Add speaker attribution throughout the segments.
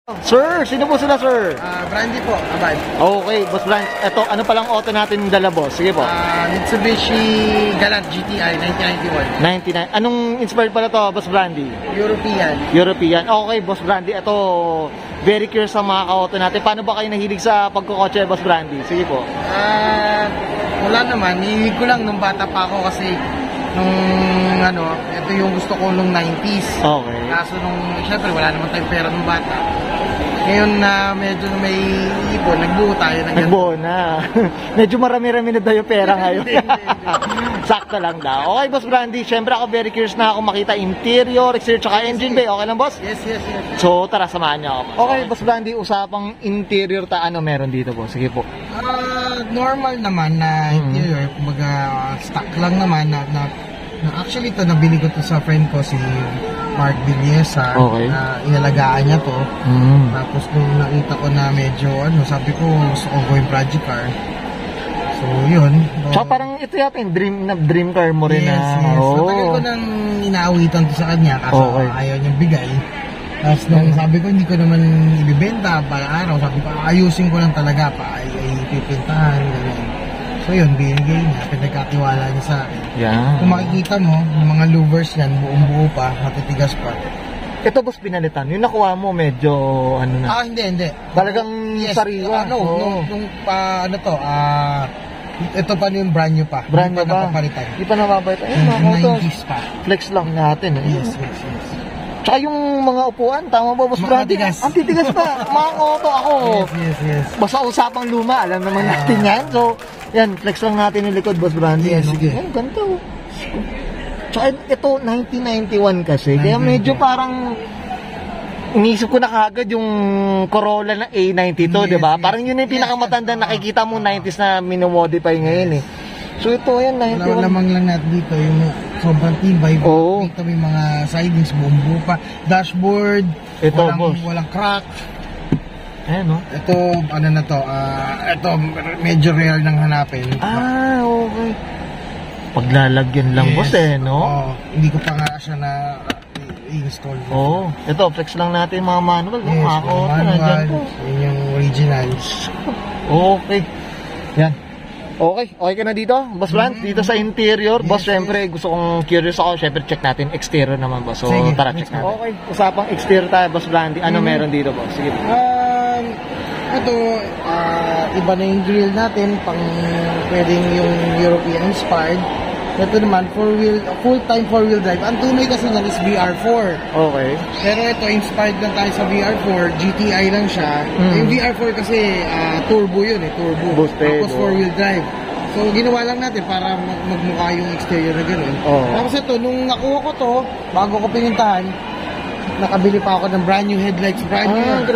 Speaker 1: Sir, sino po sila, sir?
Speaker 2: Bryan po, abad.
Speaker 1: Okay, Boss Bryan. Ito, ano palang auto natin dala, boss? Sige po.
Speaker 2: Mitsubishi Galant GTI 1991.
Speaker 1: 99. Anong inspired pala to, Boss Brandy?
Speaker 2: European.
Speaker 1: Okay, Boss Brandy. Ito, very curious sa mga ka-auto natin. Paano ba kayo nahilig sa pagkukotse, Boss Brandy? Sige po.
Speaker 2: Wala naman. Hilig ko lang nung bata pa ako kasi nung ito yung gusto ko nung 90s.
Speaker 1: Okay.
Speaker 2: Kaso syempre wala naman tayong pera nung bata. Ngayon na medyo may ipon, nagbuo tayo.
Speaker 1: Nagbuo na. Medyo marami-rami na daw yung pera ngayon. Sakto lang daw. Okay, Boss Brandy. Siyempre ako very curious na ako makita interior, exterior, tsaka engine bay. Okay lang, boss?
Speaker 2: Yes.
Speaker 1: So, tara, samahan niyo ako. Okay, Boss Brandy, usapang interior ano meron dito, boss? Sige po.
Speaker 2: Normal naman na interior. Kumbaga, stock lang naman na actually ito, nabili ko to sa friend ko, si Mark Villesa.
Speaker 1: Okay.
Speaker 2: Na inalagaan niya to. Tapos nung nakita ko na medyo, sabi ko, gusto ko gawin project car. So, yun.
Speaker 1: So, parang ito yata yung dream car mo rin.
Speaker 2: Yes. Matagal ko nang inaawitan to sa kanya kasi ayaw niyang bigay. Tapos nung sabi ko, hindi ko naman ibibenta para araw. Sabi ko, ayusin ko lang talaga pa. Ay pipintahan, gano'n. So yun, binigay niya, pinagkatiwala niya sa akin.
Speaker 1: Yeah.
Speaker 2: Kung makikita mo, yung mga louvers yan, buong-buo pa, matitigas pa.
Speaker 1: Ito, boss, pinalitan. Yung nakuha mo, medyo,
Speaker 2: Hindi.
Speaker 1: Talagang sariwa.
Speaker 2: Ito pa yung brand new pa.
Speaker 1: Brand new pa?
Speaker 2: Hindi
Speaker 1: pa napapalitan.
Speaker 2: 90s pa.
Speaker 1: Flex lang natin.
Speaker 2: Yes.
Speaker 1: Tsaka yung mga upuan, tama ba, Boss Brandy? Ang titigas pa. Mga auto ako.
Speaker 2: Yes.
Speaker 1: Basta usapang luma, alam naman natin yan. So, yan, flex lang natin yung likod, Boss Brandy.
Speaker 2: Yes, sige.
Speaker 1: Yan, ganito. Tsaka ito, 1991 kasi. Kaya medyo parang, inisip ko na kagad yung Corolla na A92, di ba? Parang yun yung pinakamatanda nakikita mo 90s na minimodify ngayon eh. So ito yan, 91.
Speaker 2: Lamang lang natin dito yung sobrang tibay. Ito may mga sidings, bumbu pa. Dashboard,
Speaker 1: ito,
Speaker 2: walang crack.
Speaker 1: Ayan, no?
Speaker 2: Ito, ito medyo rare nang hanapin.
Speaker 1: Okay. Paglalagyan lang, boss no?
Speaker 2: Hindi ko pa nga siya na i-install.
Speaker 1: Ito, flex lang natin mga manual.
Speaker 2: Yes, manual. Yun yung original.
Speaker 1: Okay. Yan. Okay ka na dito, Boss Brand? Dito sa interior, boss, syempre gusto kong curious ako, syempre check natin exterior naman, boss. So, tara, check natin. Okay, usapang exterior tayo, Boss Brandy. Ano meron dito, boss? Sige.
Speaker 2: Ito, iba na yung grill natin, pwedeng yung European inspired. Ito naman, full-time four-wheel drive. Ang tunay kasi niyan is VR4.
Speaker 1: Okay.
Speaker 2: Pero ito, inspired lang tayo sa VR4. GTI lang siya. Yung VR4 kasi turbo yun turbo.
Speaker 1: Boosted.
Speaker 2: Tapos four-wheel drive. So, ginawa lang natin para magmukha yung exterior na gano'n. Tapos ito, nung nakuha ko to, bago ko pinintahan, nakabili pa ako ng brand new headlights. Brand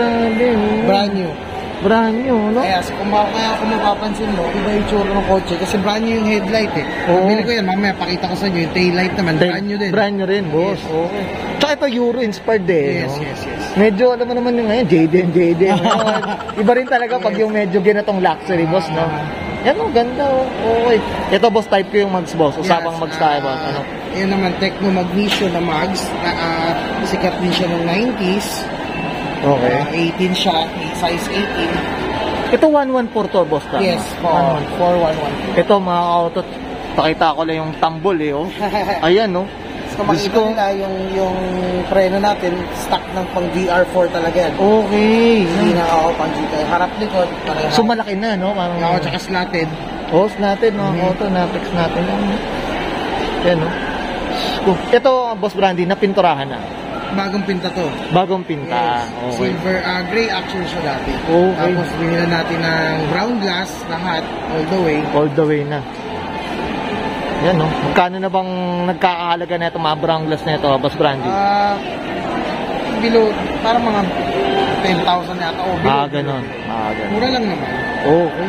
Speaker 2: new.
Speaker 1: Brand new, no?
Speaker 2: Kaya kung mapapansin mo, iba yung tsura ng kotse kasi brand new yung headlight Nabili ko yan, mamaya pakita ko sa inyo, yung taillight naman, brand new din.
Speaker 1: Brand new rin, boss. Okay. Tsaka ito Euro-inspired
Speaker 2: Yes.
Speaker 1: Medyo, alam mo naman yung ngayon, JD. Iba rin talaga pag yung medyo ginatong luxury, boss, no? Yan, ganda, Okay. Ito, boss, type ko yung mags, boss. Usapang mags tayo, boss.
Speaker 2: Yan naman, Techno Magnesio na mags. Sikat din siya ng 90s.
Speaker 1: Okay.
Speaker 2: 18 siya, size 18.
Speaker 1: Ito 114 to, boss.
Speaker 2: Yes, 411.
Speaker 1: Ito mga auto, pakita ko lang yung tambol Ayan, no?
Speaker 2: So makikita nila yung preno natin, stock ng pang VR4 talaga yan.
Speaker 1: Okay.
Speaker 2: Hindi na ako pang GTI. Harap likod.
Speaker 1: So malaki na, no?
Speaker 2: Tsaka slatted.
Speaker 1: Slatted, mga auto, na-fix natin. Yan, no? Ito, Boss Brandy, napinturahan na.
Speaker 2: Bagong pinta to.
Speaker 1: Bagong pinta.
Speaker 2: Yes. Silver, gray action siya dati.
Speaker 1: Okay.
Speaker 2: Tapos binila natin ng brown glass, lahat, all the way.
Speaker 1: All the way na. Yan, no? Magkano na bang nagkakahalaga na ito, mga brown glass na ito, Boss Brandy?
Speaker 2: Below, parang mga 10,000 yata. Below.
Speaker 1: Ganun.
Speaker 2: Mura lang naman.
Speaker 1: Okay.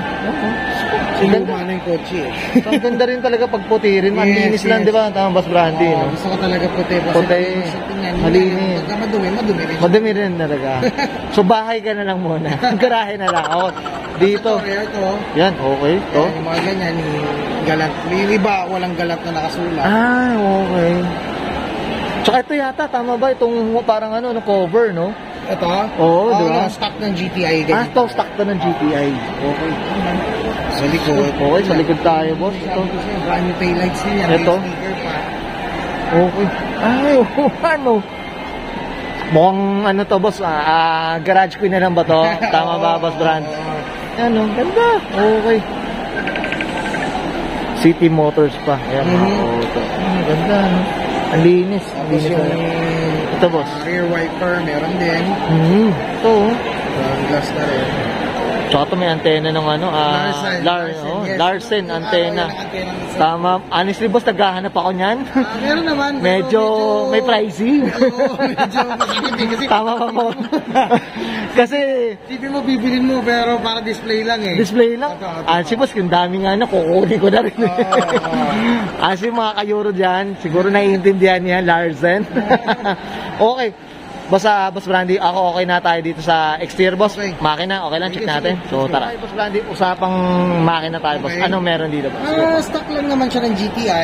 Speaker 2: Luma na yung kotse
Speaker 1: Ang ganda rin talaga pag puti rin. Malinis lang, di ba? Tama, Boss Brandy, no?
Speaker 2: Gusto ko talaga puti.
Speaker 1: Malinis.
Speaker 2: Pagka madumi rin.
Speaker 1: Madumi rin talaga. So, bahay ka na lang muna. Garahe na lang. Dito. Yan, okay.
Speaker 2: Yung mga ganyan, Galant. Yung iba, walang Galant na nakasulat.
Speaker 1: Okay. Tsaka ito yata, tama ba? Itong parang cover, no?
Speaker 2: Ito?
Speaker 1: Oo, diba?
Speaker 2: Stock ng GTI.
Speaker 1: Stock to ng GTI. Okay.
Speaker 2: Sa likod.
Speaker 1: Okay, sa likod tayo, boss. Ito.
Speaker 2: Brand new taillights niya.
Speaker 1: Ito.
Speaker 2: May sticker pa.
Speaker 1: Okay. Ay, ano? Mukhang ano to, boss? Garage Cunanan ba to? Tama ba, boss Brand? Ano, ganda. Okay. City Motors pa. Ayan, auto. Ganda, no? Ang linis. Ang linis. Ito, boss.
Speaker 2: Rear wiper, meron din.
Speaker 1: Ito,
Speaker 2: Glass na rin.
Speaker 1: tsaka ito may antena ng ano, Larsen antena. Tama. Honestly, boss, naghahanap ako niyan.
Speaker 2: Meron naman.
Speaker 1: Medyo may pricey.
Speaker 2: Medyo kasi
Speaker 1: tama ba mo? Kasi
Speaker 2: TV mo bibilin mo pero para display lang eh.
Speaker 1: Display lang? Honestly, boss, yung dami nga na, kukunin ko na rin. Honestly, mga kayuro dyan, siguro naiintindihan niya, Larsen. Okay. Boss Brandy, ako okay na tayo dito sa exterior, boss. Okay. Makina, okay lang, check natin. So, tara. Boss Brandy, usapang makina tayo, boss. Anong meron dito, boss?
Speaker 2: Stock lang naman siya ng GTI,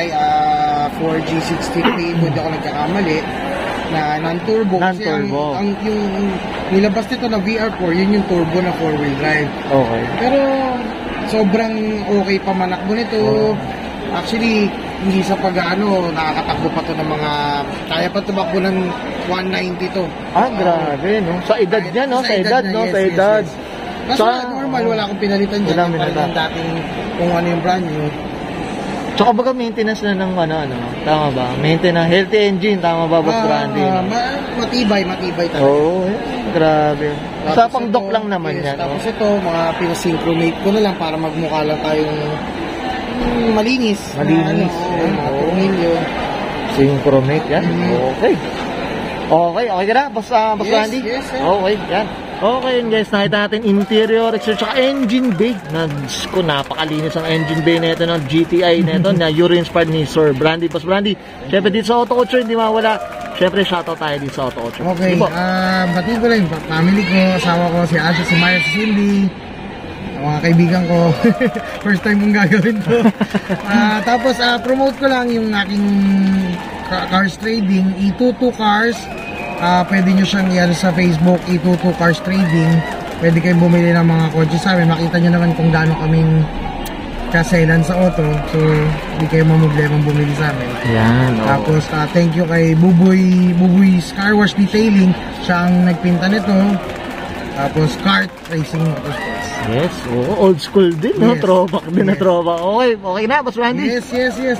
Speaker 2: 4G63, kung di ako nagkakamali, na non-turbo.
Speaker 1: Non-turbo.
Speaker 2: Yung nilabas nito na VR4, yun yung turbo na 4-wheel drive.
Speaker 1: Okay.
Speaker 2: Pero, sobrang okay pa manakbo nito. Actually, hindi sa pag-ano, nakakatakbo pa to ng mga, kaya pa tumakbo ng 190 to.
Speaker 1: Grabe, no? Sa edad niya, no? Sa edad, no? Sa edad.
Speaker 2: Kasi normal, wala akong pinalitan dyan. Wala yung dating kung ano yung brand new.
Speaker 1: Tsaka baga maintenance na ng ano, tama ba? Maintenance, healthy engine, tama ba, boss Brandy?
Speaker 2: Matibay talaga.
Speaker 1: Oo, grabe. Sa pang-dock lang naman yan.
Speaker 2: Tapos ito, mga pinasynchronate ko na lang para magmukha lang tayong malinis.
Speaker 1: Malinis.
Speaker 2: Yun.
Speaker 1: Synchronate yan? Okay. Okay ka na, boss Brandy?
Speaker 2: Yes, sir.
Speaker 1: Okay, yan. Okay yun guys, nakita natin interior, exterior, tsaka engine bay. Napakalinis ang engine bay na ito ng GTI na ito, na Euro-inspired ni Sir Brandy. Boss Brandy, syempre dito sa OtoCulture, hindi mawala. Syempre, shoutout tayo dito sa OtoCulture.
Speaker 2: Okay, batiin ko lang yung family ko, asawa ko, si Ate, si Maya, si Cindy, mga kaibigan ko. First time kong gagawin to. Tapos, promote ko lang yung aking cars trading, E22 Cars. Pwede nyo siyang i-ano sa Facebook, E22 Cars Trading. Pwede kayong bumili ng mga kotse sa amin. Makita nyo naman kung gaano kaming kaselan sa auto. So, hindi kayo mamoblemang bumili sa amin.
Speaker 1: Yan.
Speaker 2: Tapos, thank you kay Buboy's Car Wash Detailing. Siya ang nagpinta nito. Tapos, Kart Racing Motorsports.
Speaker 1: Yes, old school din, no? Throwback din na throwback. Okay na, Boss Brandy?
Speaker 2: Yes.
Speaker 1: Okay,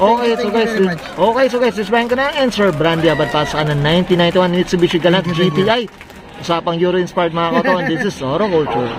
Speaker 1: so guys, this Bryan Cunanan and Sir Brandy Abad pa sa 1991 Mitsubishi Galant GTI. Usapang Euro-inspired mga katon. This is OtoCulture.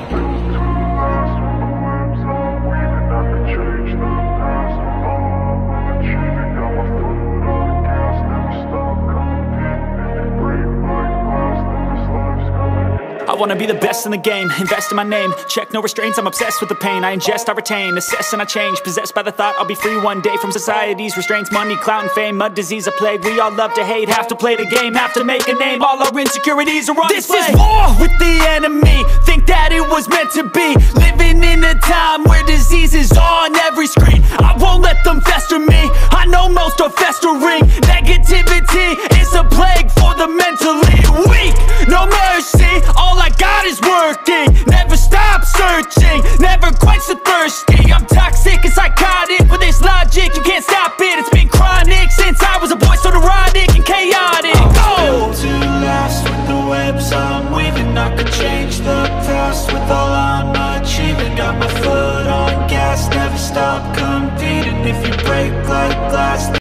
Speaker 3: I wanna be the best in the game, invest in my name, check no restraints, I'm obsessed with the pain. I ingest, I retain, assess and I change, possessed by the thought I'll be free one day from society's restraints. Money, clout and fame, mud, disease, a plague. We all love to hate, have to play the game, have to make a name. All our insecurities are on display. This is war with the enemy, think that it was meant to be. Living in a time where disease is on every screen. I won't let them fester me, I know most are festering. Negativity is a plague for the mentally weak. No mercy, all I got is working. Never stop searching, never quench the thirsty. I'm toxic and psychotic with this logic, you can't stop it. It's been chronic since I was a boy, so neurotic and chaotic.
Speaker 4: Built to last with the webs I'm weaving. I could change the past with all I'm achieving. Got my foot on gas, never stop competing. If you break like glass